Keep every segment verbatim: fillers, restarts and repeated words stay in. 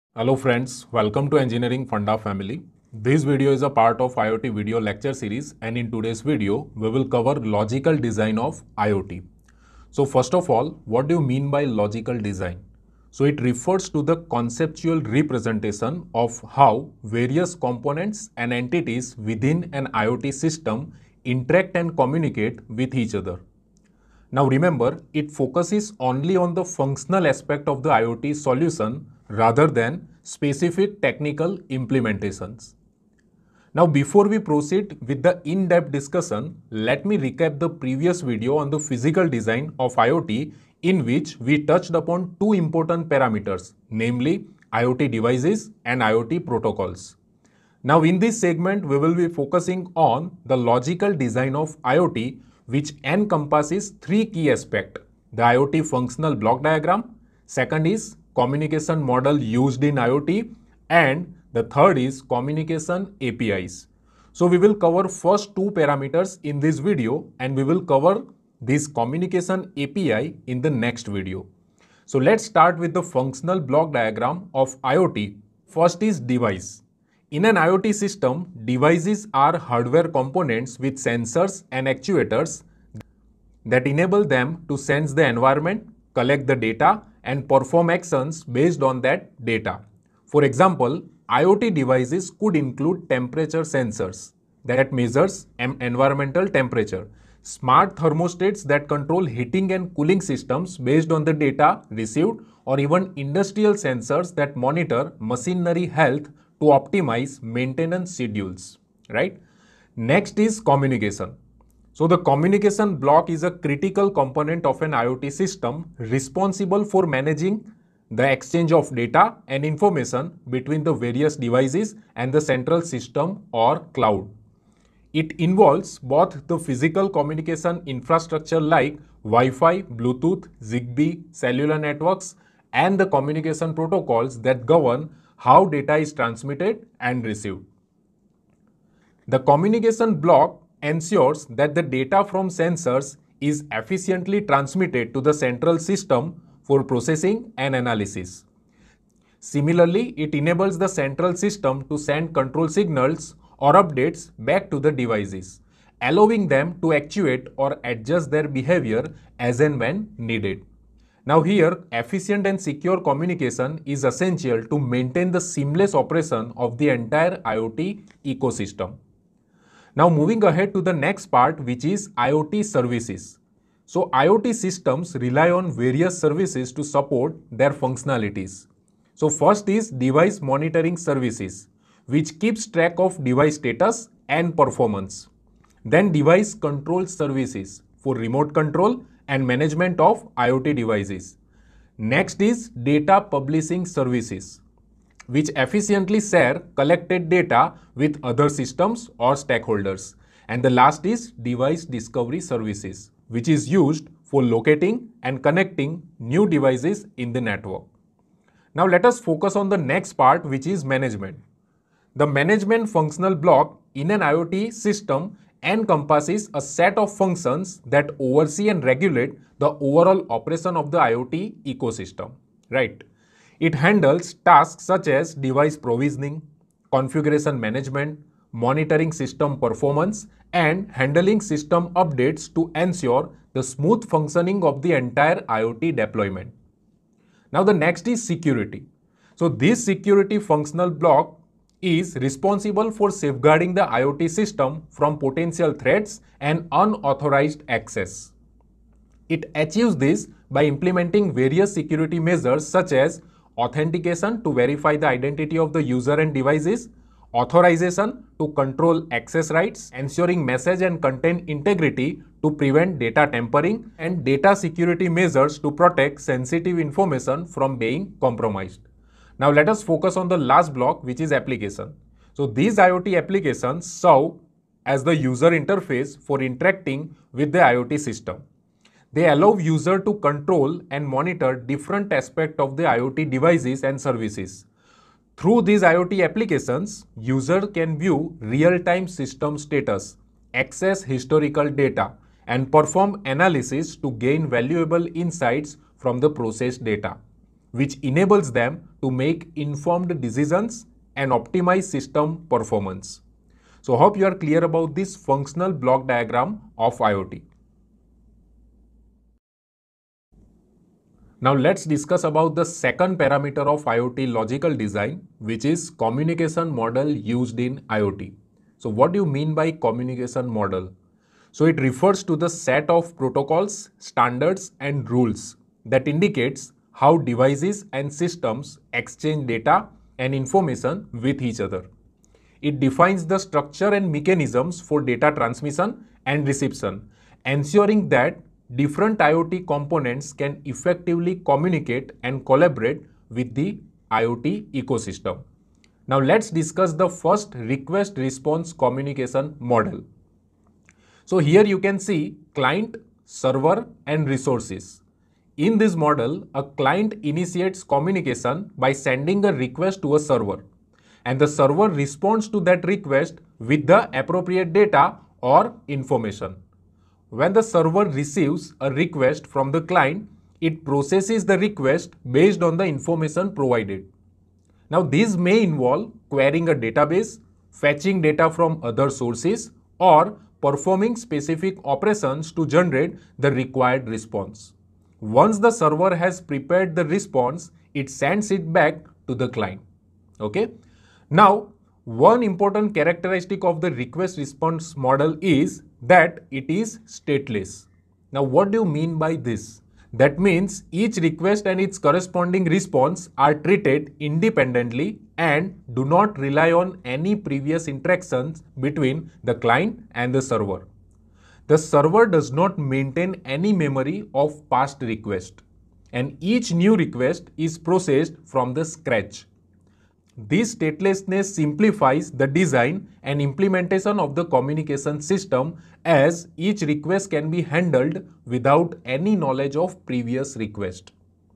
Hello friends, welcome to Engineering Funda family. This video is a part of IoT video lecture series, and in today's video, we will cover logical design of IoT. So first of all, what do you mean by logical design? So it refers to the conceptual representation of how various components and entities within an IoT system interact and communicate with each other. Now remember, it focuses only on the functional aspect of the IoT solution rather than specific technical implementations. Now before we proceed with the in-depth discussion, let me recap the previous video on the physical design of IoT, in which we touched upon two important parameters, namely IoT devices and IoT protocols. Now in this segment, we will be focusing on the logical design of IoT, which encompasses three key aspects: the IoT functional block diagram, second is communication model used in IoT, and the third is communication A P Is. So we will cover first two parameters in this video, and we will cover this communication A P I in the next video. So let's start with the functional block diagram of IoT. First is device. In an IoT system, devices are hardware components with sensors and actuators that enable them to sense the environment, collect the data, and perform actions based on that data. For example, IoT devices could include temperature sensors that measures environmental temperature, smart thermostats that control heating and cooling systems based on the data received, or even industrial sensors that monitor machinery health to optimize maintenance schedules, right? Next is communication. So the communication block is a critical component of an IoT system responsible for managing the exchange of data and information between the various devices and the central system or cloud. It involves both the physical communication infrastructure like Wi-Fi, Bluetooth, Zigbee, cellular networks, and the communication protocols that govern how data is transmitted and received. The communication block ensures that the data from sensors is efficiently transmitted to the central system for processing and analysis. Similarly, it enables the central system to send control signals or updates back to the devices, allowing them to actuate or adjust their behavior as and when needed. Now here, efficient and secure communication is essential to maintain the seamless operation of the entire IoT ecosystem. Now moving ahead to the next part, which is IoT services. So IoT systems rely on various services to support their functionalities. So first is device monitoring services, which keeps track of device status and performance. Then device control services for remote control and management of IoT devices. Next is data publishing services, which efficiently share collected data with other systems or stakeholders. And the last is device discovery services, which is used for locating and connecting new devices in the network. Now let us focus on the next part, which is management. The management functional block in an IoT system encompasses a set of functions that oversee and regulate the overall operation of the IoT ecosystem, right? It handles tasks such as device provisioning, configuration management, monitoring system performance, and handling system updates to ensure the smooth functioning of the entire IoT deployment. Now the next is security. So this security functional block is responsible for safeguarding the IoT system from potential threats and unauthorized access. It achieves this by implementing various security measures such as authentication to verify the identity of the user and devices, authorization to control access rights, ensuring message and content integrity to prevent data tampering, and data security measures to protect sensitive information from being compromised. Now let us focus on the last block, which is application. So these IoT applications serve as the user interface for interacting with the IoT system. They allow user to control and monitor different aspects of the IoT devices and services. Through these IoT applications, user can view real-time system status, access historical data, and perform analysis to gain valuable insights from the processed data. which enables them to make informed decisions and optimize system performance. So hope you are clear about this functional block diagram of IoT. Now let's discuss about the second parameter of IoT logical design, which is communication model used in IoT. So what do you mean by communication model? So it refers to the set of protocols, standards and rules that indicates how devices and systems exchange data and information with each other. It defines the structure and mechanisms for data transmission and reception, ensuring that different IoT components can effectively communicate and collaborate with the IoT ecosystem. Now let's discuss the first request-response communication model. So here you can see client, server and resources. In this model, a client initiates communication by sending a request to a server, and the server responds to that request with the appropriate data or information. When the server receives a request from the client, it processes the request based on the information provided. Now, these may involve querying a database, fetching data from other sources, or performing specific operations to generate the required response. Once the server has prepared the response, it sends it back to the client. Okay. Now, one important characteristic of the request response model is that it is stateless. Now, what do you mean by this? That means each request and its corresponding response are treated independently and do not rely on any previous interactions between the client and the server. The server does not maintain any memory of past requests, and each new request is processed from the scratch. This statelessness simplifies the design and implementation of the communication system, as each request can be handled without any knowledge of previous request.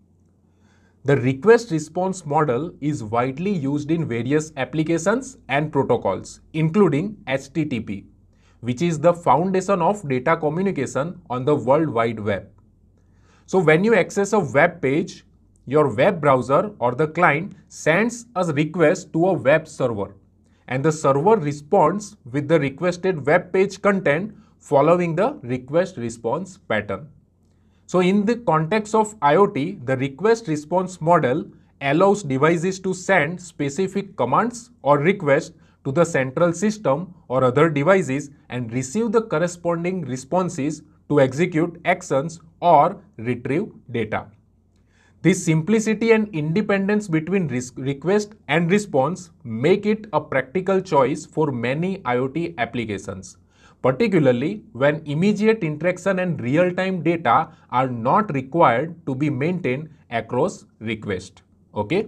The request response model is widely used in various applications and protocols, including H T T P, which is the foundation of data communication on the World Wide Web. So when you access a web page, your web browser or the client sends a request to a web server, and the server responds with the requested web page content following the request response pattern. So in the context of IoT, the request response model allows devices to send specific commands or requests to the central system or other devices and receive the corresponding responses to execute actions or retrieve data. This simplicity and independence between request and response make it a practical choice for many IoT applications, particularly when immediate interaction and real-time data are not required to be maintained across requests. Okay?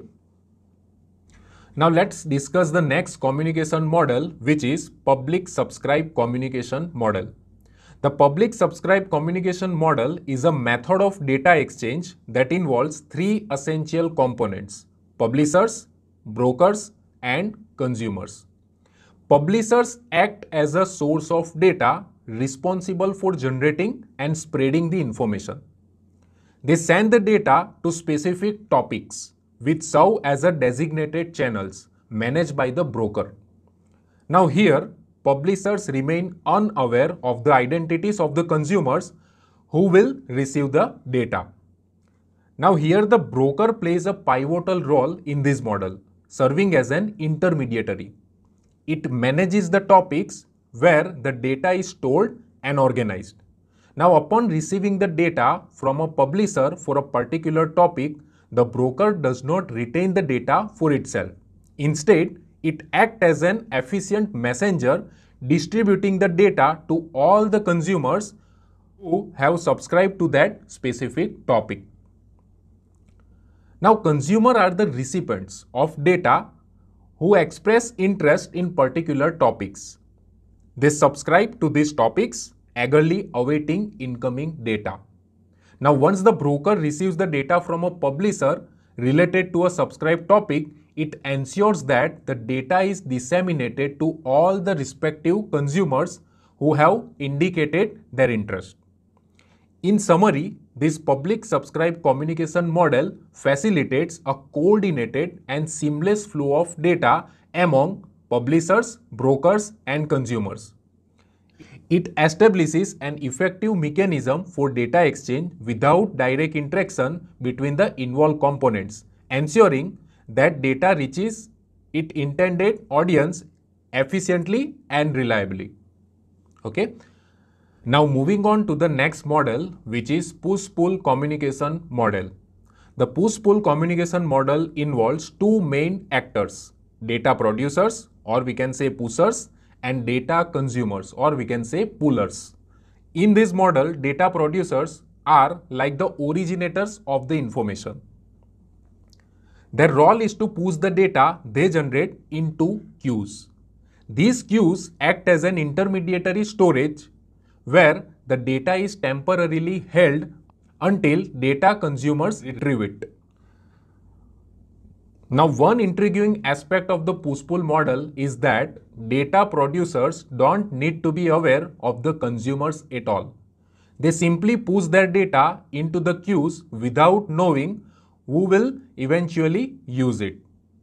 Now let's discuss the next communication model, which is public subscribe communication model. The public subscribe communication model is a method of data exchange that involves three essential components: publishers, brokers, and consumers. Publishers act as a source of data responsible for generating and spreading the information. They send the data to specific topics, which serve as a designated channels managed by the broker. Now here, publishers remain unaware of the identities of the consumers who will receive the data. Now here the broker plays a pivotal role in this model, serving as an intermediary. It manages the topics where the data is stored and organized. Now upon receiving the data from a publisher for a particular topic, the broker does not retain the data for itself. Instead, it acts as an efficient messenger, distributing the data to all the consumers who have subscribed to that specific topic. Now, consumers are the recipients of data who express interest in particular topics. They subscribe to these topics, eagerly awaiting incoming data. Now, once the broker receives the data from a publisher related to a subscribed topic, it ensures that the data is disseminated to all the respective consumers who have indicated their interest. In summary, this public subscribe communication model facilitates a coordinated and seamless flow of data among publishers, brokers, and consumers. It establishes an effective mechanism for data exchange without direct interaction between the involved components, ensuring that data reaches its intended audience efficiently and reliably. Okay. Now moving on to the next model, which is push-pull communication model. The push-pull communication model involves two main actors, data producers, or we can say pushers, and data consumers, or we can say pullers. In this model, data producers are like the originators of the information. Their role is to push the data they generate into queues. These queues act as an intermediary storage where the data is temporarily held until data consumers retrieve it. Now, one intriguing aspect of the push-pull model is that data producers don't need to be aware of the consumers at all. They simply push their data into the queues without knowing who will eventually use it.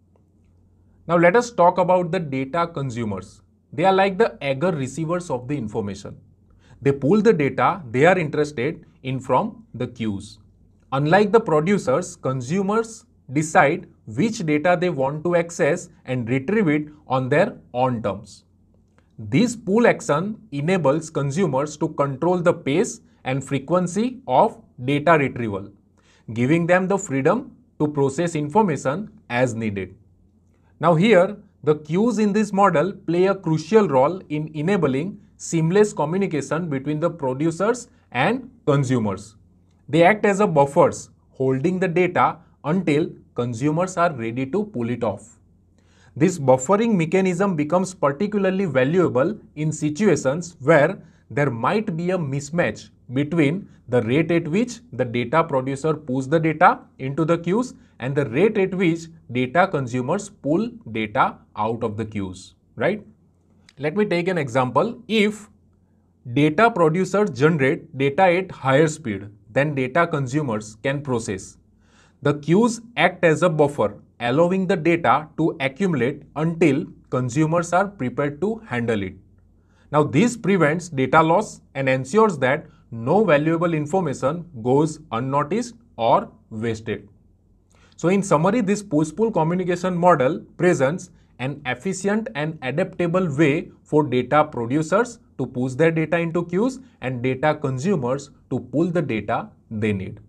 Now, let us talk about the data consumers. They are like the eager receivers of the information. They pull the data they are interested in from the queues. Unlike the producers, consumers decide which data they want to access and retrieve it on their own terms. This pull action enables consumers to control the pace and frequency of data retrieval, giving them the freedom to process information as needed. Now here, the queues in this model play a crucial role in enabling seamless communication between the producers and consumers. They act as a buffers, holding the data until consumers are ready to pull it off. This buffering mechanism becomes particularly valuable in situations where there might be a mismatch between the rate at which the data producer pulls the data into the queues and the rate at which data consumers pull data out of the queues, right? Let me take an example. If data producers generate data at higher speed than data consumers can process, the queues act as a buffer, allowing the data to accumulate until consumers are prepared to handle it. Now, this prevents data loss and ensures that no valuable information goes unnoticed or wasted. So, in summary, this push-pull communication model presents an efficient and adaptable way for data producers to push their data into queues and data consumers to pull the data they need.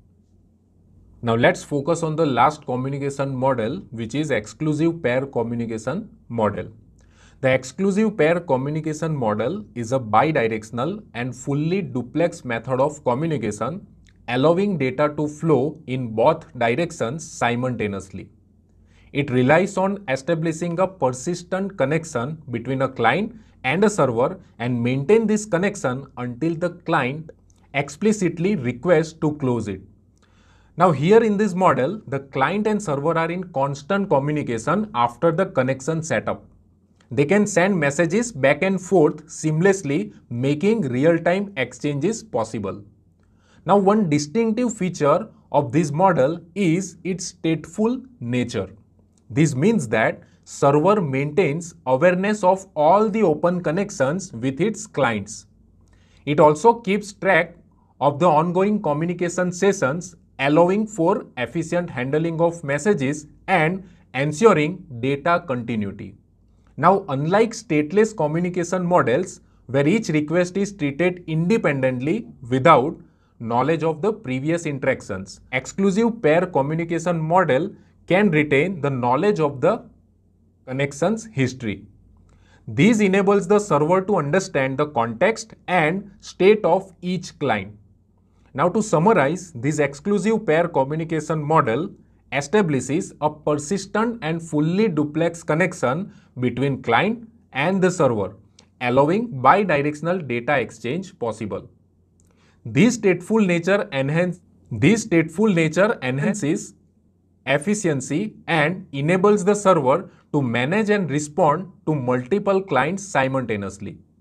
Now let's focus on the last communication model, which is exclusive pair communication model. The exclusive pair communication model is a bidirectional and fully duplex method of communication, allowing data to flow in both directions simultaneously. It relies on establishing a persistent connection between a client and a server and maintain this connection until the client explicitly requests to close it. Now here in this model, the client and server are in constant communication after the connection setup. They can send messages back and forth seamlessly, making real-time exchanges possible. Now one distinctive feature of this model is its stateful nature. This means that server maintains awareness of all the open connections with its clients. It also keeps track of the ongoing communication sessions, allowing for efficient handling of messages and ensuring data continuity. Now, unlike stateless communication models, where each request is treated independently without knowledge of the previous interactions, exclusive pair communication model can retain the knowledge of the connections history. This enables the server to understand the context and state of each client. Now to summarize, this exclusive pair communication model establishes a persistent and fully duplex connection between client and the server, allowing bidirectional data exchange possible. This stateful nature enhance, this stateful nature enhances efficiency and enables the server to manage and respond to multiple clients simultaneously.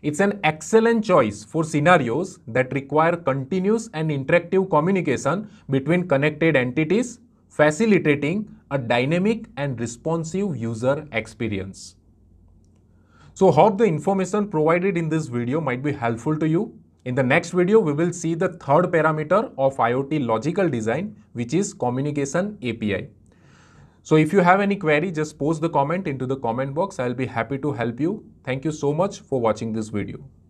It's an excellent choice for scenarios that require continuous and interactive communication between connected entities, facilitating a dynamic and responsive user experience. So hope the information provided in this video might be helpful to you. In the next video, we will see the third parameter of IoT logical design, which is communication A P I. So if you have any query, just post the comment into the comment box. I'll be happy to help you. Thank you so much for watching this video.